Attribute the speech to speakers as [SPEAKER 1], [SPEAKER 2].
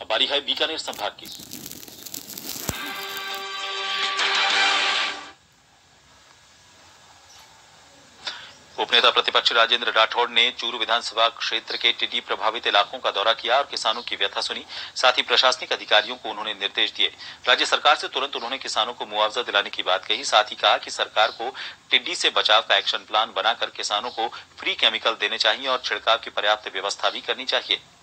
[SPEAKER 1] बारी है बीकानेर संभाग की। उपनेता प्रतिपक्ष राजेंद्र राठौड़ ने चूरू विधानसभा क्षेत्र के टिड्डी प्रभावित इलाकों का दौरा किया और किसानों की व्यथा सुनी। साथ ही प्रशासनिक अधिकारियों को उन्होंने निर्देश दिए। राज्य सरकार से तुरंत उन्होंने किसानों को मुआवजा दिलाने की बात कही। साथ ही कहा कि सरकार को टिड्डी से बचाव का एक्शन प्लान बनाकर किसानों को फ्री केमिकल देने चाहिए और छिड़काव की पर्याप्त व्यवस्था भी करनी चाहिए।